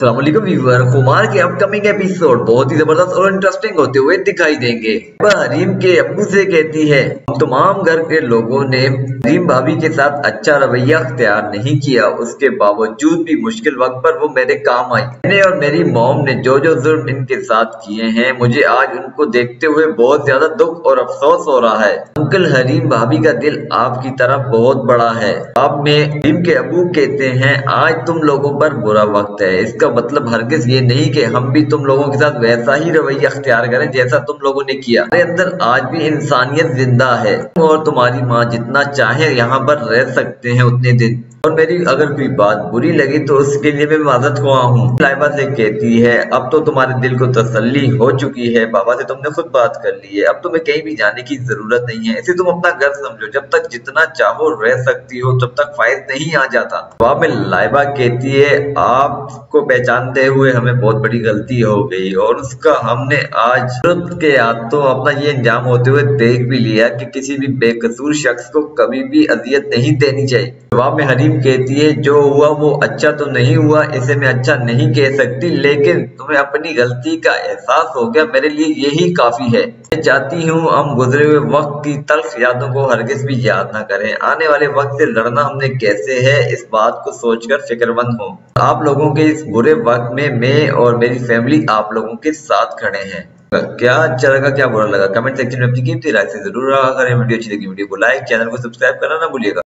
अस्सलाम वालेकुम व्यूअर, कुमार के अपकमिंग एपिसोड बहुत ही जबरदस्त और इंटरेस्टिंग होते हुए दिखाई देंगे। वह हरीम के अब्बू से कहती है, हम तमाम घर के लोगों ने हरीम भाभी के साथ अच्छा रवैया अख्तियार नहीं किया, उसके बावजूद भी मुश्किल वक्त पर वो मेरे काम आई। मैंने और मेरी मॉम ने जो जो जुल्म इनके साथ किए हैं, मुझे आज उनको देखते हुए बहुत ज्यादा दुख और अफसोस हो रहा है। अंकल हरीम भाभी का दिल आपकी तरफ बहुत बड़ा है। अब में हरीम के अब्बू कहते हैं, आज तुम लोगों पर बुरा वक्त है। इसका मतलब हरगिज ये नहीं कि हम भी तुम लोगों के साथ वैसा ही रवैया अख्तियार करें जैसा तुम लोगों ने किया। हमारे अंदर आज भी इंसानियत जिंदा है और तुम्हारी माँ जितना चाहे यहाँ पर रह सकते हैं उतने दिन। और मेरी अगर कोई बात बुरी लगी तो उसके लिए मैं माजरत हुआ हूँ। लाइबा से कहती है, अब तो तुम्हारे दिल को तसल्ली हो चुकी है, बाबा से तुमने खुद बात कर ली है, अब तुम्हें कहीं भी जाने की जरूरत नहीं है। इसे तुम अपना घर समझो, जब तक जितना चाहो रह सकती हो तब तक फायद नहीं आ जाता। जवाब में लाइबा कहती है, आपको पहचानते हुए हमें बहुत बड़ी गलती हो गई और उसका हमने आज जरूरत के हाथों अपना ये अंजाम होते हुए देख भी लिया कि किसी भी बेकसूर शख्स को कभी भी अजियत नहीं देनी चाहिए। जवाब में हरीम कहती है, जो हुआ वो अच्छा तो नहीं हुआ, इसे मैं अच्छा नहीं कह सकती, लेकिन तुम्हें अपनी गलती का एहसास हो गया, मेरे लिए यही काफी है। मैं चाहती हूँ हम गुजरे हुए वक्त की तल्ख यादों को हरगिज भी याद ना करें। आने वाले वक्त से लड़ना हमने कैसे है, इस बात को सोचकर फिक्रमंद हो। आप लोगों के इस बुरे वक्त में मैं और मेरी फैमिली आप लोगों के साथ खड़े हैं। क्या अच्छा लगा, क्या बुरा लगा, कमेंट सेक्शन में अपनी कीमती राय से जरूर रहा करें। वीडियो अच्छी लगी वीडियो को लाइक, चैनल को सब्सक्राइब करना ना भूलिएगा।